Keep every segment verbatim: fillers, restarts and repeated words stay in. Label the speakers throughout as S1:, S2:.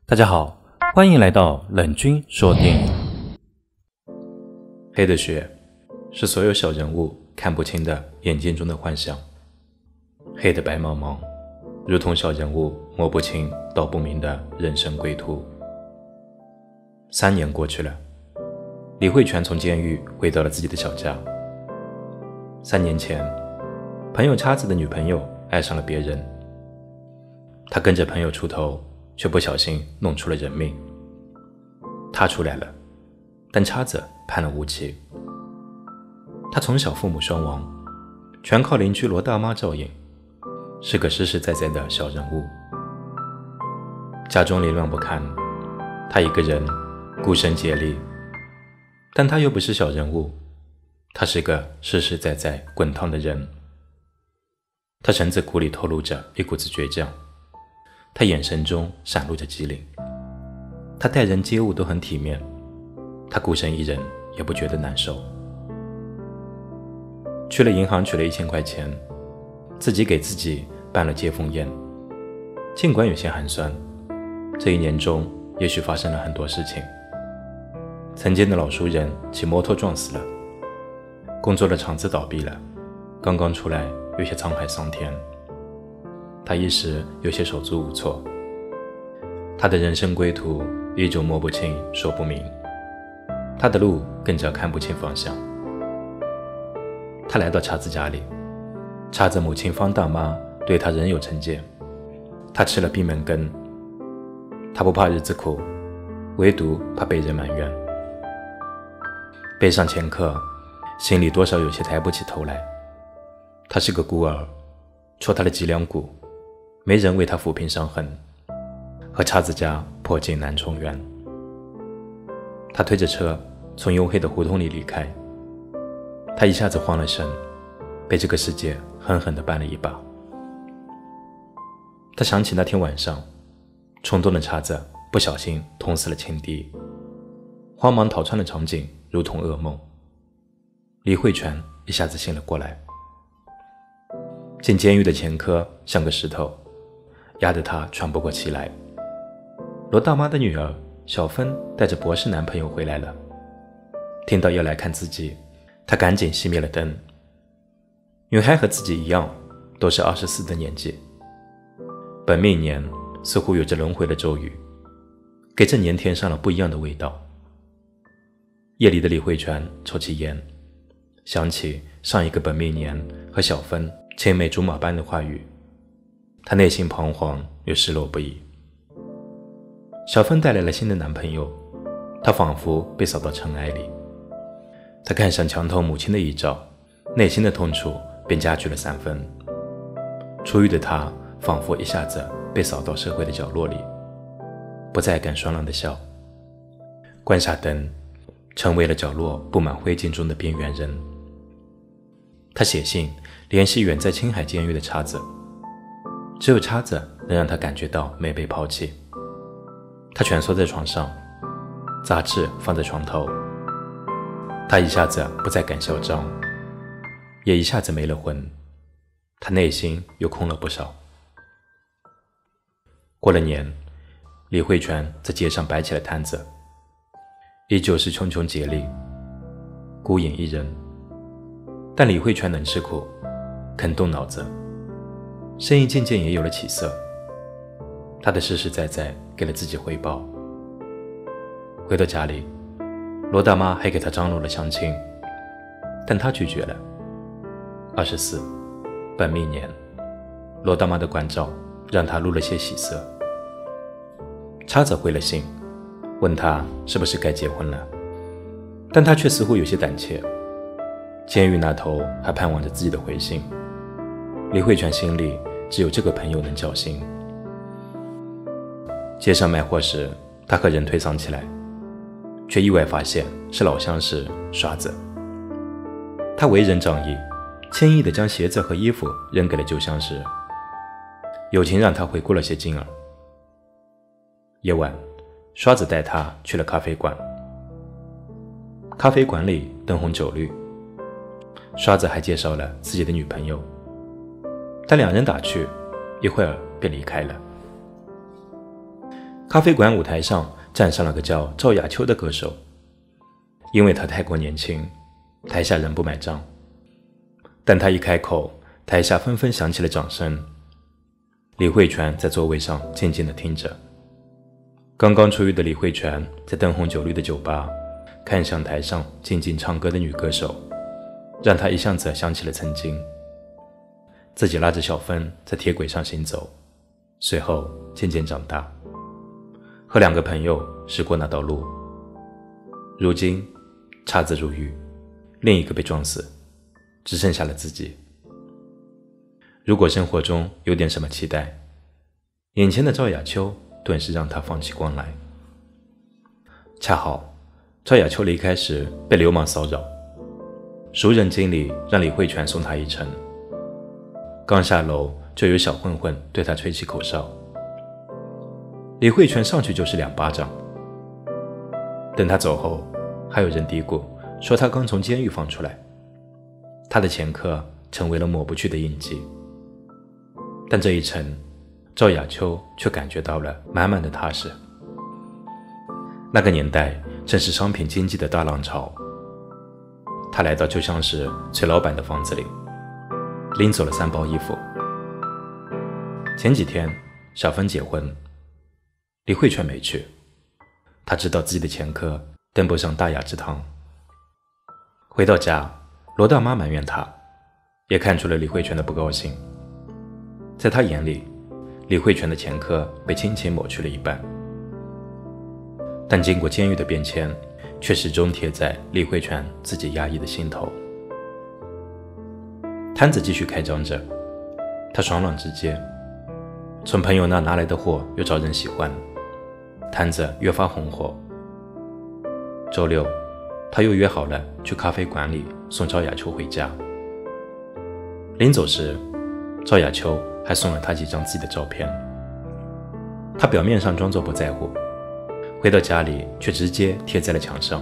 S1: 大家好，欢迎来到冷君说电影。黑的血是所有小人物看不清的眼睛中的幻象，黑的白茫茫，如同小人物摸不清道不明的人生归途。三年过去了，李慧泉从监狱回到了自己的小家。三年前，朋友叉子的女朋友爱上了别人，他跟着朋友出头，却不小心弄出了人命。他出来了，但叉子判了无期。他从小父母双亡，全靠邻居罗大妈照应，是个实实在在的小人物。家中凌乱不堪，他一个人孤身竭力，但他又不是小人物，他是个实实在在滚烫的人。他神子骨里透露着一股子倔强，他眼神中闪露着机灵，他待人接物都很体面，他孤身一人也不觉得难受。去了银行取了一千块钱，自己给自己办了接风宴。尽管有些寒酸，这一年中也许发生了很多事情。曾经的老熟人骑摩托撞死了，工作的厂子倒闭了，刚刚出来有些沧海桑田，他一时有些手足无措。他的人生归途依旧摸不清说不明，他的路更加看不清方向。他来到叉子家里，叉子母亲方大妈对他仍有成见，他吃了闭门羹。他不怕日子苦，唯独怕被人埋怨。背上前科，心里多少有些抬不起头来。他是个孤儿，戳他的脊梁骨，没人为他抚平伤痕，和叉子家破镜难重圆。他推着车从黝黑的胡同里离开，他一下子慌了神，被这个世界狠狠地绊了一把。他想起那天晚上，冲动的叉子不小心捅死了情敌，慌忙逃窜的场景如同噩梦。李慧泉一下子醒了过来。进监狱的前科像个石头，压得他喘不过气来。罗大妈的女儿小芬带着博士男朋友回来了，听到要来看自己，她赶紧熄灭了灯。女孩和自己一样，都是二十四的年纪，本命年似乎有着轮回的咒语，给这年添上了不一样的味道。夜里的李慧泉抽起烟，想起上一个本命年和小芬青梅竹马般的话语，她内心彷徨又失落不已。小芬带来了新的男朋友，她仿佛被扫到尘埃里。她看向墙头母亲的遗照，内心的痛楚便加剧了三分。出狱的她仿佛一下子被扫到社会的角落里，不再敢爽朗的笑。关下灯，成为了角落布满灰烬中的边缘人。他写信联系远在青海监狱的叉子，只有叉子能让他感觉到没被抛弃。他蜷缩在床上，杂志放在床头，他一下子不再敢嚣张，也一下子没了魂，他内心又空了不少。过了年，李慧泉在街上摆起了摊子，依旧是穷穷竭力，孤影一人。但李慧泉能吃苦，肯动脑子，生意渐渐也有了起色。他的实实在在给了自己回报。回到家里，罗大妈还给他张罗了相亲，但他拒绝了。二十四，本命年，罗大妈的关照让他露了些喜色。叉子回了信，问他是不是该结婚了，但他却似乎有些胆怯。监狱那头还盼望着自己的回信，李慧泉心里只有这个朋友能交心。街上卖货时，他和人推搡起来，却意外发现是老相识刷子。他为人仗义，轻易地将鞋子和衣服扔给了旧相识，友情让他回顾了些金儿。夜晚，刷子带他去了咖啡馆。咖啡馆里灯红酒绿，刷子还介绍了自己的女朋友，但两人打趣，一会儿便离开了。 咖啡馆舞台上站上了个叫赵雅秋的歌手，因为他太过年轻，台下人不买账。但他一开口，台下纷纷响起了掌声。李慧泉在座位上静静地听着。刚刚出狱的李慧泉在灯红酒绿的酒吧，看向台上静静唱歌的女歌手，让他一下子想起了曾经。自己拉着小芬在铁轨上行走，随后渐渐长大，和两个朋友驶过那道路。如今叉子入狱，另一个被撞死，只剩下了自己。如果生活中有点什么期待，眼前的赵雅秋顿时让他放起光来。恰好赵雅秋离开时被流氓骚扰，熟人经理让李慧泉送他一程。刚下楼就有小混混对他吹起口哨，李慧泉上去就是两巴掌。等他走后，还有人嘀咕说他刚从监狱放出来，他的前科成为了抹不去的印记。但这一程，赵雅秋却感觉到了满满的踏实。那个年代正是商品经济的大浪潮，他来到就像是崔老板的房子里，拎走了三包衣服。前几天小芬结婚，李慧泉没去，他知道自己的前科登不上大雅之堂。回到家，罗大妈埋怨他，也看出了李慧泉的不高兴。在他眼里，李慧泉的前科被轻轻抹去了一半，但经过监狱的变迁，却始终贴在李慧泉自己压抑的心头。摊子继续开张着，他爽朗直接，从朋友那拿来的货又招人喜欢，摊子越发红火。周六，他又约好了去咖啡馆里送赵雅秋回家。临走时，赵雅秋还送了他几张自己的照片。他表面上装作不在乎，回到家里却直接贴在了墙上。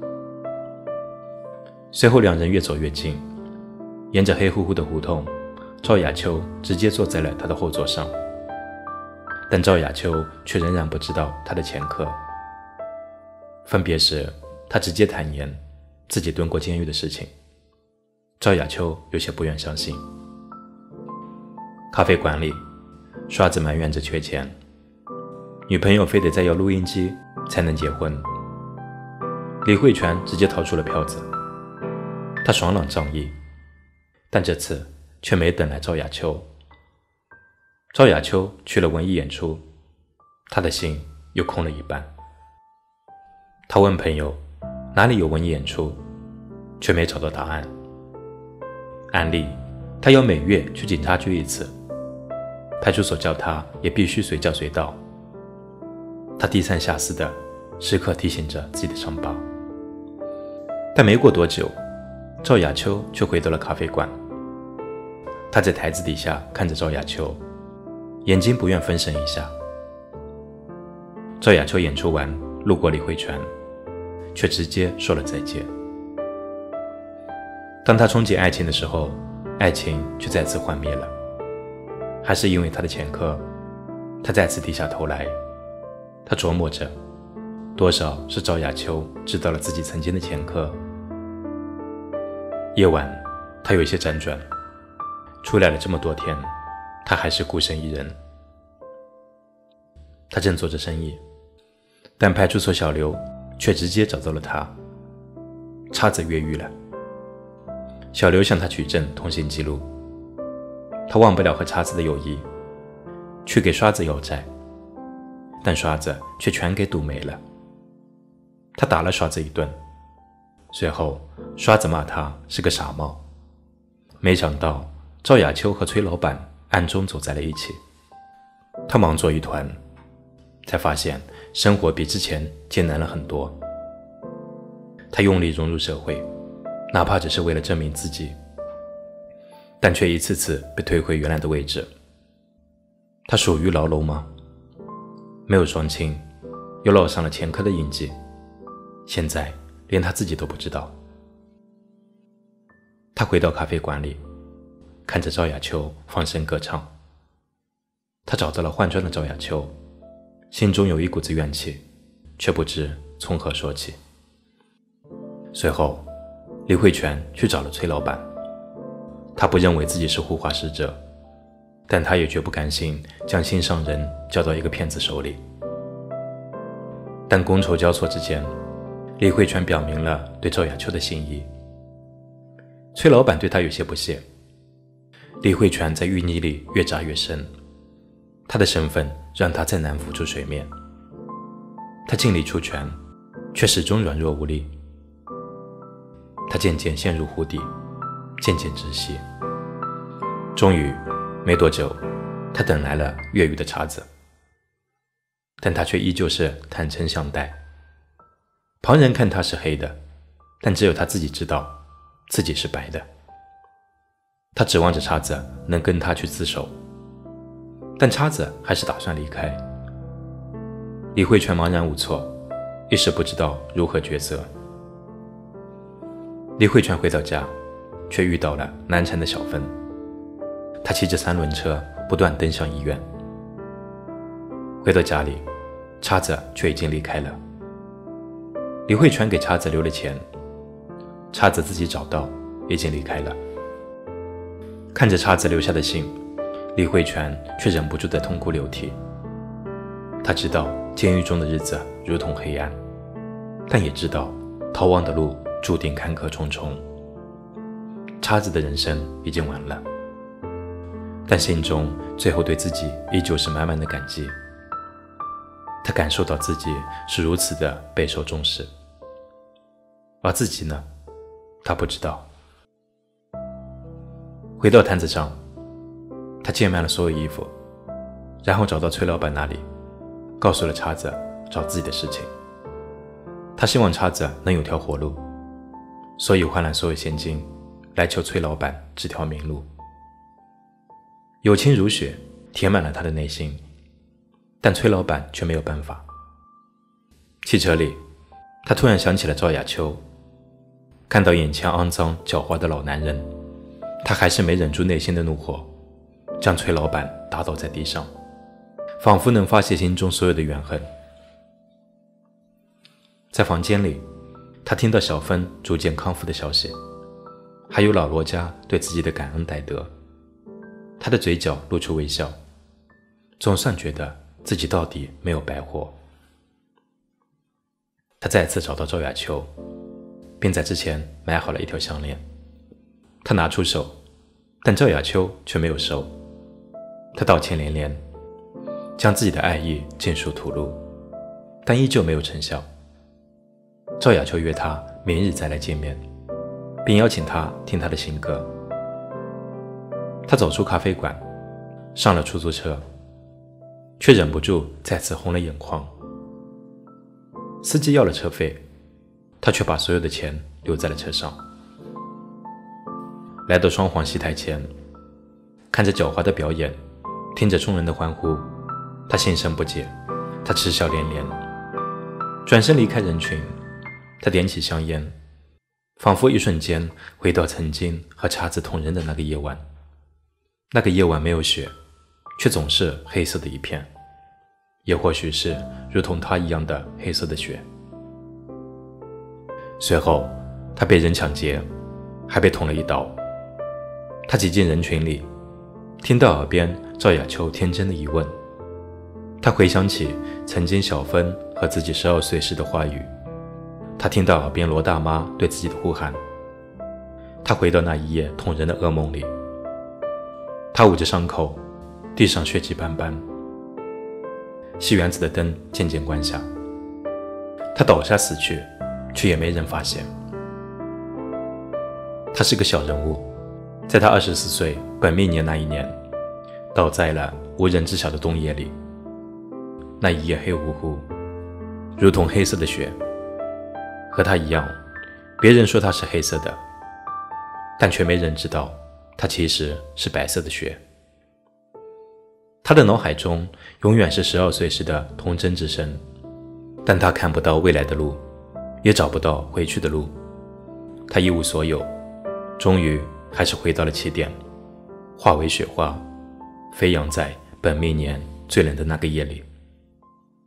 S1: 随后两人越走越近，沿着黑乎乎的胡同，赵雅秋直接坐在了他的后座上。但赵雅秋却仍然不知道他的前科。分别时，他直接坦言自己蹲过监狱的事情。赵雅秋有些不愿相信。咖啡馆里，刷子埋怨着缺钱，女朋友非得再要录音机才能结婚。李慧泉直接掏出了票子，他爽朗仗义，但这次却没等来赵雅秋。赵雅秋去了文艺演出，他的心又空了一半。他问朋友哪里有文艺演出，却没找到答案。按例他要每月去警察局一次，派出所叫他也必须随叫随到。他低三下四的时刻提醒着自己的伤疤。但没过多久，赵雅秋却回到了咖啡馆。他在台子底下看着赵雅秋，眼睛不愿分神一下。赵雅秋演出完，路过李慧泉，却直接说了再见。当他憧憬爱情的时候，爱情却再次幻灭了。还是因为他的前科，他再次低下头来。他琢磨着，多少是赵雅秋知道了自己曾经的前科。夜晚，他有一些辗转，出来了这么多天，他还是孤身一人。他正做着生意，但派出所小刘却直接找到了他。叉子越狱了。小刘向他取证通信记录，他忘不了和叉子的友谊，去给刷子要债，但刷子却全给赌没了。他打了刷子一顿，随后刷子骂他是个傻帽。没想到赵雅秋和崔老板暗中走在了一起，他忙作一团，才发现生活比之前艰难了很多。他用力融入社会，哪怕只是为了证明自己，但却一次次被推回原来的位置。他属于牢笼吗？没有双亲，又烙上了前科的印记，现在连他自己都不知道。他回到咖啡馆里，看着赵雅秋放声歌唱。他找到了换装的赵雅秋， 心中有一股子怨气，却不知从何说起。随后，李慧泉去找了崔老板。他不认为自己是护花使者，但他也绝不甘心将心上人交到一个骗子手里。但觥筹交错之间，李慧泉表明了对赵雅秋的心意。崔老板对他有些不屑，李慧泉在淤泥里越扎越深，他的身份让他再难浮出水面。他尽力出拳，却始终软弱无力。他渐渐陷入湖底，渐渐窒息。终于，没多久，他等来了越狱的叉子，但他却依旧是坦诚相待。旁人看他是黑的，但只有他自己知道自己是白的。他指望着叉子能跟他去自首，但叉子还是打算离开。李慧泉茫然无措，一时不知道如何抉择。李慧泉回到家，却遇到了难缠的小芬。他骑着三轮车不断奔向医院。回到家里，叉子却已经离开了。李慧泉给叉子留了钱，叉子自己找到，已经离开了。看着叉子留下的信，李慧泉却忍不住的痛哭流涕。他知道监狱中的日子如同黑暗，但也知道逃亡的路注定坎坷重重。叉子的人生已经完了，但心中最后对自己依旧是满满的感激。他感受到自己是如此的备受重视，而自己呢，他不知道。回到摊子上，他捡满了所有衣服，然后找到崔老板那里，告诉了叉子找自己的事情。他希望叉子能有条活路，所以换来所有现金来求崔老板指条明路。友情如雪，填满了他的内心，但崔老板却没有办法。汽车里，他突然想起了赵雅秋，看到眼前肮脏狡猾的老男人，他还是没忍住内心的怒火，将崔老板打倒在地上，仿佛能发泄心中所有的怨恨。在房间里，他听到小芬逐渐康复的消息，还有老罗家对自己的感恩戴德。他的嘴角露出微笑，总算觉得自己到底没有白活。他再次找到赵雅秋，并在之前买好了一条项链。他拿出手，但赵雅秋却没有收。他道歉连连，将自己的爱意尽数吐露，但依旧没有成效。赵雅秋约他明日再来见面，并邀请他听他的新歌。他走出咖啡馆，上了出租车，却忍不住再次红了眼眶。司机要了车费，他却把所有的钱留在了车上。来到双簧戏台前，看着狡猾的表演，听着众人的欢呼，他心生不解，他嗤笑连连，转身离开人群。他点起香烟，仿佛一瞬间回到曾经和叉子同人的那个夜晚。那个夜晚没有雪，却总是黑色的一片，也或许是如同他一样的黑色的雪。随后他被人抢劫，还被捅了一刀。他挤进人群里，听到耳边赵雅秋天真的疑问。他回想起曾经小芬和自己十二岁时的话语，他听到耳边罗大妈对自己的呼喊。他回到那一夜捅人的噩梦里，他捂着伤口，地上血迹斑斑。戏园子的灯渐渐关下，他倒下死去，却也没人发现。他是个小人物，在他二十四岁本命年那一年，倒在了无人知晓的冬夜里。那一夜黑乎乎，如同黑色的雪。和他一样，别人说他是黑色的，但却没人知道他其实是白色的雪。他的脑海中永远是十二岁时的童真之声，但他看不到未来的路，也找不到回去的路。他一无所有，终于还是回到了起点，化为雪花，飞扬在本命年最冷的那个夜里。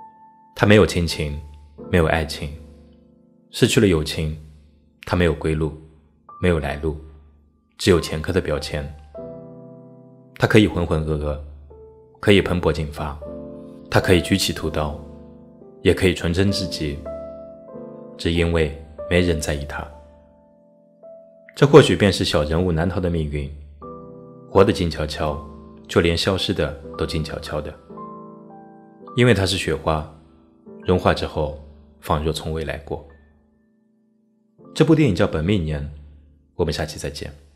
S1: 他没有亲情，没有爱情，失去了友情，他没有归路，没有来路，只有前科的标签。他可以浑浑噩噩，可以蓬勃进发，他可以举起屠刀，也可以纯真至极，只因为没人在意他。这或许便是小人物难逃的命运，活得静悄悄，就连消失的都静悄悄的。因为它是雪花，融化之后仿若从未来过。这部电影叫《本命年》，我们下期再见。